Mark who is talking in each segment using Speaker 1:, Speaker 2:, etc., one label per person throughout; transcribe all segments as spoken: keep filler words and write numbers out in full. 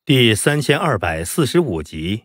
Speaker 1: 第三千二百四十五集。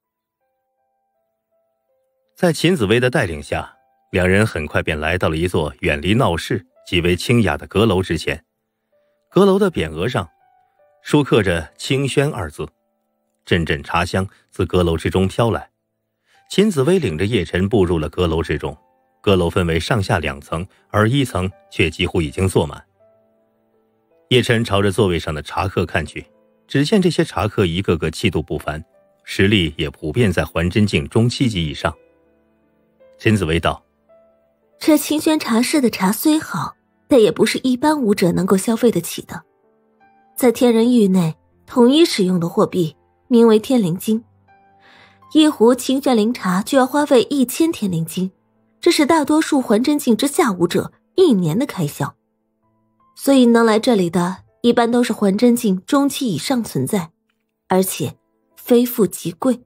Speaker 1: 在秦子薇的带领下，两人很快便来到了一座远离闹市、极为清雅的阁楼之前。阁楼的匾额上书刻着“清轩”二字，阵阵茶香自阁楼之中飘来。秦子薇领着叶晨步入了阁楼之中。阁楼分为上下两层，而一层却几乎已经坐满。叶晨朝着座位上的茶客看去，只见这些茶客一个个气度不凡，实力也普遍在还真境中七级以上。陈紫薇道：
Speaker 2: 这清轩茶室的茶虽好，但也不是一般武者能够消费得起的。在天人域内统一使用的货币名为天灵金，一壶清轩灵茶就要花费一千天灵金，这是大多数还真境之下武者一年的开销。所以能来这里的一般都是还真境中期以上存在，而且非富即贵。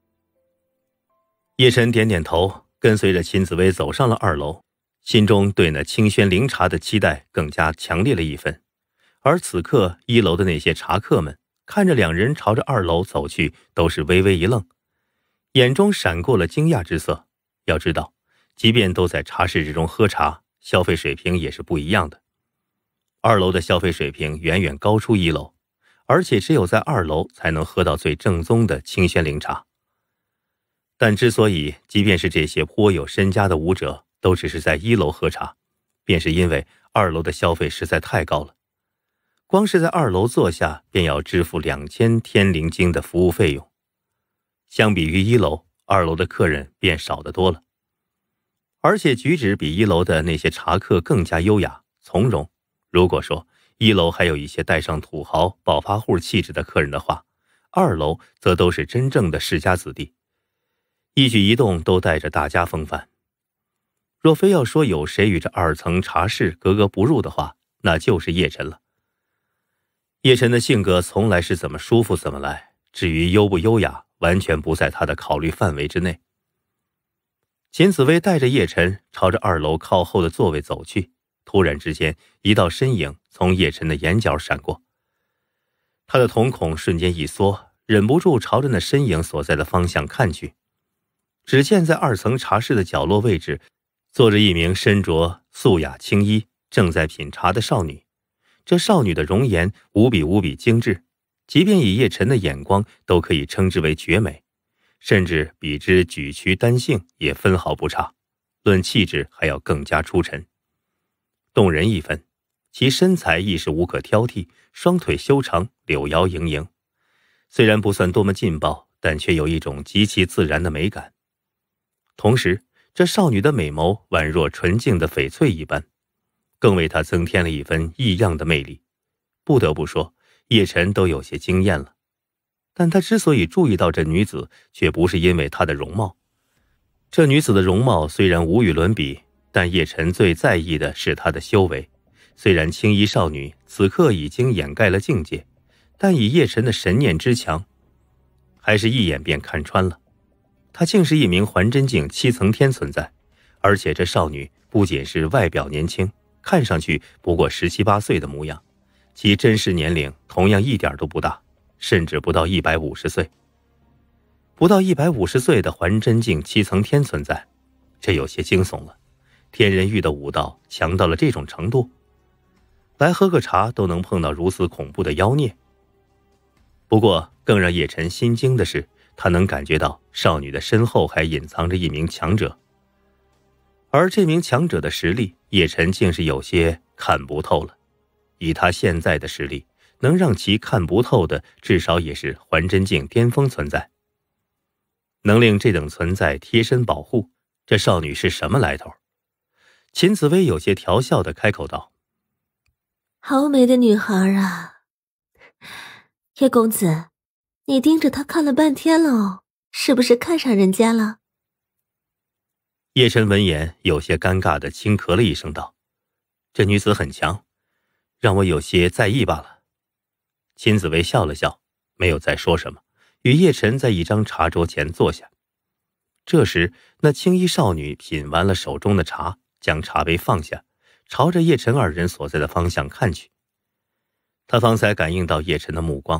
Speaker 1: 叶晨点点头，跟随着秦紫薇走上了二楼，心中对那清轩灵茶的期待更加强烈了一分。而此刻一楼的那些茶客们看着两人朝着二楼走去，都是微微一愣，眼中闪过了惊讶之色。要知道，即便都在茶室之中喝茶，消费水平也是不一样的。二楼的消费水平远远高出一楼，而且只有在二楼才能喝到最正宗的清轩灵茶。但之所以即便是这些颇有身家的武者都只是在一楼喝茶，便是因为二楼的消费实在太高了。光是在二楼坐下便要支付两千天灵金的服务费用，相比于一楼，二楼的客人便少得多了。而且举止比一楼的那些茶客更加优雅从容。如果说一楼还有一些带上土豪暴发户气质的客人的话，二楼则都是真正的世家子弟，一举一动都带着大家风范。若非要说有谁与这二层茶室格格不入的话，那就是叶晨了。叶晨的性格从来是怎么舒服怎么来，至于优不优雅，完全不在他的考虑范围之内。秦紫薇带着叶晨朝着二楼靠后的座位走去，突然之间，一道身影从叶晨的眼角闪过，他的瞳孔瞬间一缩，忍不住朝着那身影所在的方向看去。只见在二层茶室的角落位置，坐着一名身着素雅青衣、正在品茶的少女。这少女的容颜无比无比精致，即便以叶晨的眼光，都可以称之为绝美，甚至比之举渠丹杏也分毫不差，论气质还要更加出尘。动人一分，其身材亦是无可挑剔，双腿修长，柳腰盈盈。虽然不算多么劲爆，但却有一种极其自然的美感。同时，这少女的美眸宛若纯净的翡翠一般，更为她增添了一分异样的魅力。不得不说，叶晨都有些惊艳了。但他之所以注意到这女子，却不是因为她的容貌。这女子的容貌虽然无与伦比，但叶晨最在意的是她的修为。虽然青衣少女此刻已经掩盖了境界，但以叶晨的神念之强，还是一眼便看穿了。她竟是一名还真境七层天存在，而且这少女不仅是外表年轻，看上去不过十七八岁的模样，其真实年龄同样一点都不大，甚至不到一百五十岁。不到一百五十岁的还真境七层天存在，这有些惊悚了。天人域的武道强到了这种程度，来喝个茶都能碰到如此恐怖的妖孽。不过更让叶晨心惊的是，他能感觉到少女的身后还隐藏着一名强者，而这名强者的实力，叶晨竟是有些看不透了。以他现在的实力，能让其看不透的，至少也是还真境巅峰存在。能令这等存在贴身保护，这少女是什么来头？秦紫薇有些调笑地开口道：
Speaker 2: 好美的女孩啊，叶公子，你盯着她看了半天了哦，是不是看上人家了？
Speaker 1: 叶晨闻言有些尴尬地轻咳了一声道：这女子很强，让我有些在意罢了。秦紫薇笑了笑，没有再说什么，与叶晨在一张茶桌前坐下。这时那青衣少女品完了手中的茶，将茶杯放下，朝着叶晨二人所在的方向看去。她方才感应到叶晨的目光，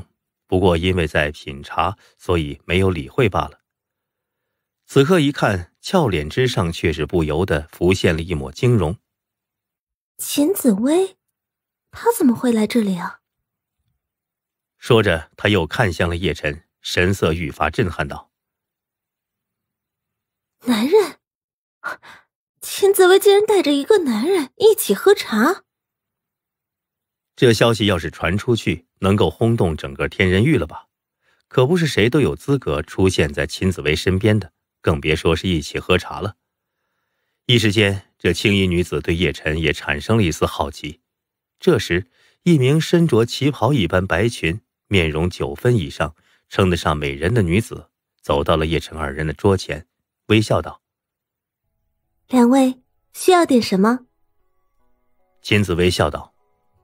Speaker 1: 不过因为在品茶，所以没有理会罢了。此刻一看，俏脸之上却是不由得浮现了一抹惊容。
Speaker 2: 秦紫薇，她怎么会来这里啊？
Speaker 1: 说着，他又看向了叶晨，神色愈发震撼道：
Speaker 2: 男人？秦紫薇竟然带着一个男人一起喝茶？
Speaker 1: 这消息要是传出去，能够轰动整个天人域了吧？可不是谁都有资格出现在秦紫薇身边的，更别说是一起喝茶了。一时间，这青衣女子对叶晨也产生了一丝好奇。这时，一名身着旗袍一般白裙，面容九分以上，称得上美人的女子走到了叶晨二人的桌前，微笑道：
Speaker 2: 两位需要点什么？
Speaker 1: 秦紫薇笑道：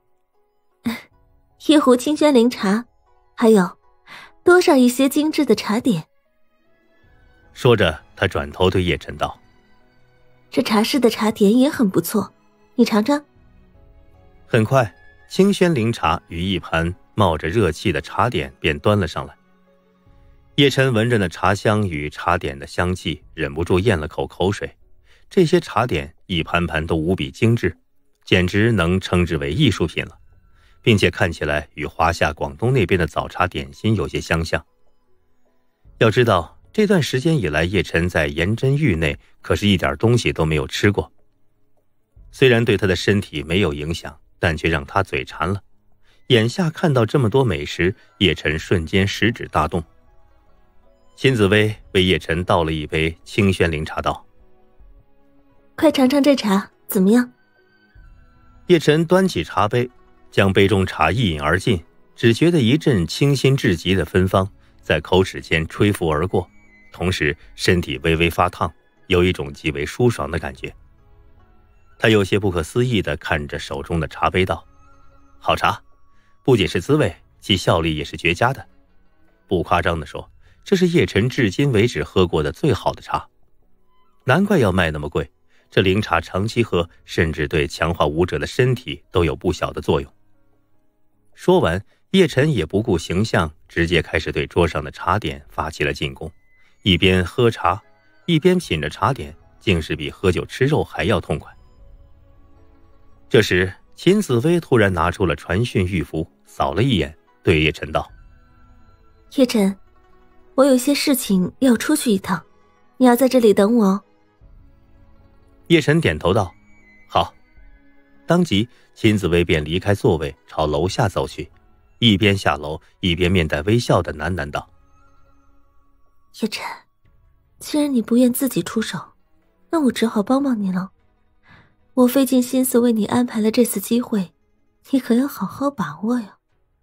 Speaker 2: 一壶清轩苓茶，还有多少一些精致的茶点。
Speaker 1: 说着，他转头对叶晨道：
Speaker 2: 这茶室的茶点也很不错，你尝尝。
Speaker 1: 很快，清轩苓茶与一盘冒着热气的茶点便端了上来。叶晨闻着那茶香与茶点的香气，忍不住咽了口口水。这些茶点一盘盘都无比精致，简直能称之为艺术品了，并且看起来与华夏广东那边的早茶点心有些相像。要知道，这段时间以来，叶晨在颜真狱内可是一点东西都没有吃过。虽然对他的身体没有影响，但却让他嘴馋了。眼下看到这么多美食，叶晨瞬间食指大动。秦紫薇为叶晨倒了一杯清轩苓茶道：
Speaker 2: 快尝尝这茶怎么样？
Speaker 1: 叶晨端起茶杯，将杯中茶一饮而尽，只觉得一阵清新至极的芬芳在口齿间吹拂而过，同时身体微微发烫，有一种极为舒爽的感觉。他有些不可思议地看着手中的茶杯道：好茶，不仅是滋味，其效力也是绝佳的。不夸张地说，这是叶晨至今为止喝过的最好的茶。难怪要卖那么贵，这苓茶长期喝，甚至对强化武者的身体都有不小的作用。说完，叶晨也不顾形象，直接开始对桌上的茶点发起了进攻，一边喝茶，一边品着茶点，竟是比喝酒吃肉还要痛快。这时，秦紫薇突然拿出了传讯玉符，扫了一眼，对叶晨道：
Speaker 2: 叶晨，我有些事情要出去一趟，你要在这里等我哦。
Speaker 1: 叶晨点头道：好。当即秦紫薇便离开座位，朝楼下走去，一边下楼一边面带微笑的喃喃道：
Speaker 2: 叶晨，既然你不愿自己出手，那我只好帮帮你了。我费尽心思为你安排了这次机会，你可要好好把握呀。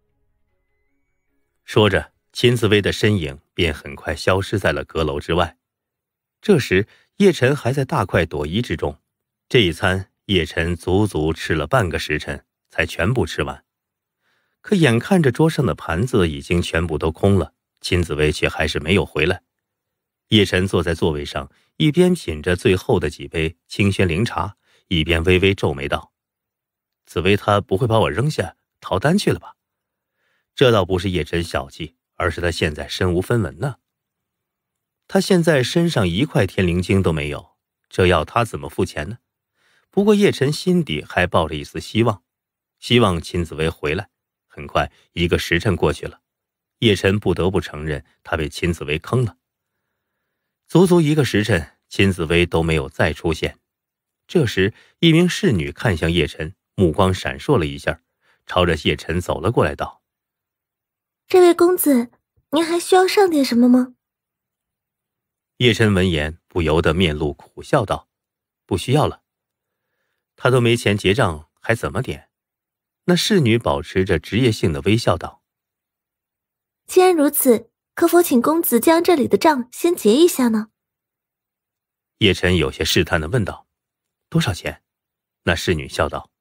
Speaker 1: 说着，秦紫薇的身影便很快消失在了阁楼之外。这时叶晨还在大快朵颐之中，这一餐叶晨足足吃了半个时辰才全部吃完。可眼看着桌上的盘子已经全部都空了，秦紫薇却还是没有回来。叶晨坐在座位上，一边品着最后的几杯清轩苓茶，一边微微皱眉道：紫薇她不会把我扔下逃单去了吧？这倒不是叶晨小气，而是他现在身无分文呢。他现在身上一块天灵晶都没有，这要他怎么付钱呢？不过叶晨心底还抱着一丝希望，希望秦紫薇回来。很快一个时辰过去了，叶晨不得不承认他被秦紫薇坑了。足足一个时辰，秦紫薇都没有再出现。这时一名侍女看向叶晨，目光闪烁了一下，朝着叶晨走了过来道：
Speaker 2: 这位公子，您还需要上点什么吗？
Speaker 1: 叶晨闻言不由得面露苦笑道：不需要了。他都没钱结账，还怎么点？那侍女保持着职业性的微笑道：
Speaker 2: 既然如此，可否请公子将这里的账先结一下呢？
Speaker 1: 叶晨有些试探地问道：多少钱？那侍女笑道：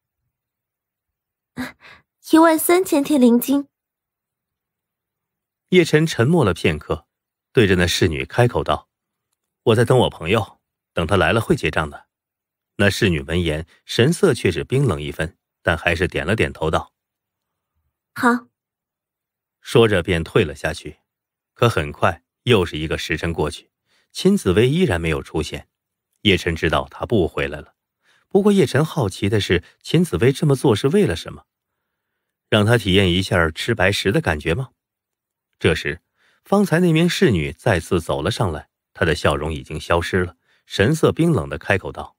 Speaker 2: 一万三千天灵晶。
Speaker 1: 叶晨沉默了片刻，对着那侍女开口道：我在等我朋友，等他来了会结账的。那侍女闻言，神色却是冰冷一分，但还是点了点头道：
Speaker 2: 好。
Speaker 1: 说着便退了下去。可很快又是一个时辰过去，秦紫薇依然没有出现。叶晨知道她不回来了，不过叶晨好奇的是，秦紫薇这么做是为了什么？让她体验一下吃白食的感觉吗？这时方才那名侍女再次走了上来，她的笑容已经消失了，神色冰冷地开口道：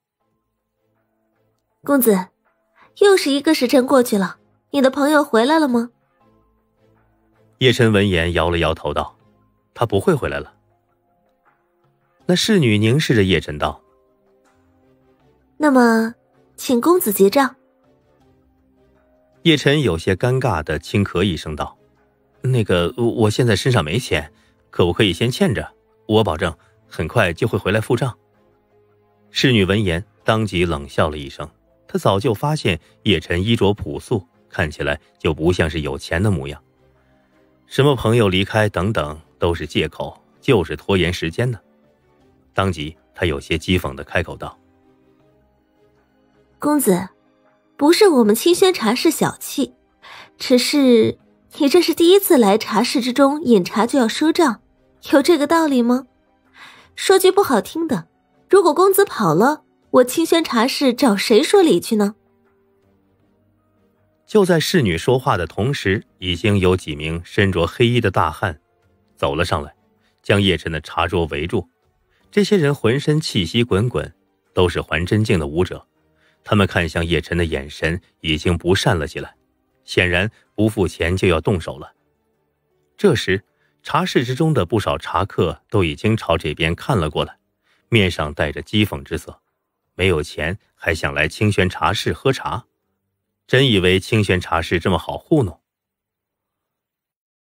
Speaker 2: 公子，又是一个时辰过去了，你的朋友回来了吗？
Speaker 1: 叶晨闻言摇了摇头道：他不会回来了。那侍女凝视着叶晨道：
Speaker 2: 那么请公子结账。
Speaker 1: 叶晨有些尴尬地轻咳一声道：那个我现在身上没钱，可不可以先欠着，我保证很快就会回来付账。侍女闻言当即冷笑了一声，她早就发现叶晨衣着朴素，看起来就不像是有钱的模样，什么朋友离开等等都是借口，就是拖延时间呢。当即他有些讥讽地开口道：
Speaker 2: 公子，不是我们清轩茶室小气，只是你这是第一次来茶室之中饮茶就要赊账，有这个道理吗？说句不好听的，如果公子跑了，我清轩茶室找谁说理去呢？
Speaker 1: 就在侍女说话的同时，已经有几名身着黑衣的大汉走了上来，将叶晨的茶桌围住。这些人浑身气息滚滚，都是还真境的武者，他们看向叶晨的眼神已经不善了起来，显然不付钱就要动手了。这时茶室之中的不少茶客都已经朝这边看了过来，面上带着讥讽之色。没有钱还想来清轩茶室喝茶，真以为清轩茶室这么好糊弄？